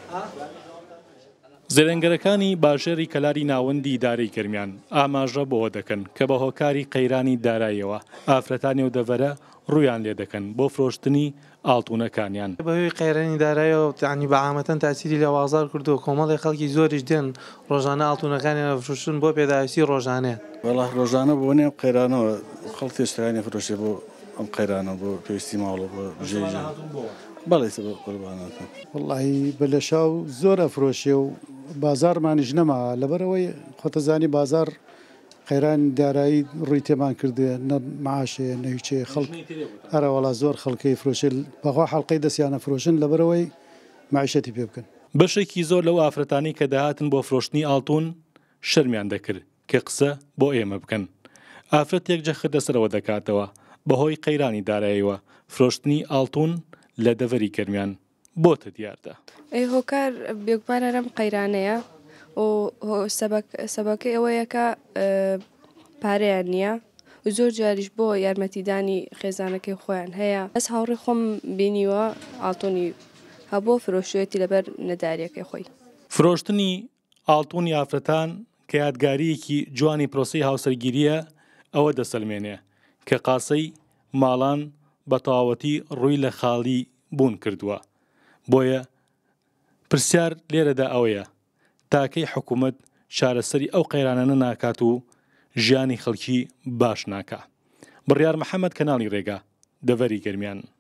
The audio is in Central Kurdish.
زەرێنگەرەکانی باژێری کەلاری ناوەندی دارەی گەرمیان ئاماژە بۆەوە دەکەن کە بە هۆکاری قەیرانی داراییەوە ئافرەتانی و دەڤەرە ڕوویان لێ دەکەن بۆ فرۆشتنی ئاڵتونەکانیان. بەهۆی قەیرانی داراییەوە تعنی بەعامەتەن تاسیری لە وازار کردو و کۆمەڵی خەڵکی زۆریش دێن ڕۆژانە ئاڵتونەکانیان ئەفرۆشن بۆ پێداویستی ڕۆژانەیە. وەڵا ڕۆژانە بۆ نێو قەیرانەوە خەڵکی شتەکانی فرۆشێ بۆ ئەم قەیرانە بۆ پێویستی ماڵە بۆ ژێژە. بەڵێ قوربانەکە وەڵاهی بەلەشاو زۆر ئەفرۆشێ و بازارمانیش نەما لەبەرەوەی خۆتەزانی بازار قەیران دارایی ڕووی تێمان کردوێ نە معاشێ نەویچێ خەڵک هەرەوەڵا زۆر خەڵکەی فرۆشێ بەخوا حەڵقەی دەستیانە فرۆشن لەبەرەوەی معیشەتی پێ بکەن. بەشێکی زۆر لەو ئافرەتانی کە داهاتن بۆ فرۆشتنی ئاڵتون شەرمیان دەکرد کە قسە بۆ ئێمە بکەن. ئافرەت یەکجە خردەسەرەوە دەکاتەوە بەهۆی قەیرانی داراییەوە فرۆشتنی ئاڵتون لە دەڤەری گەرمیان بۆتە دیاردە. هۆکار بێگومانە قەیرانەیە و سەبەکەی ئەوەیە کە پارەیان نییە و زۆر جاریش بۆ یارمەتیدانی خێزانەکەی خۆیان هەیە. ئەس هاوڕێ خۆم بینیوە ئاڵتونی هەبوو فرۆشوێتی لەبەر نەداریەکەی خۆی. فرۆشتنی ئاڵتونی ئافرەتان کە یادگاریەکی جوانی پرۆسی هاوسەرگیریە ئەوە دەسەلمێنێ کە قاسەی ماڵان بە تەواوەتی ڕووی لە خاڵی بوون کردووە. بۆیە پرسیار لێرەدا ئەوەیە تاکەی حکوومەت چارەسەری ئەو قەیرانانە ناکات و ژیانی خەڵکی باش ناکات. بڕیار محەممەد کەناڵی ڕێگا دەڤەری گەرمیان.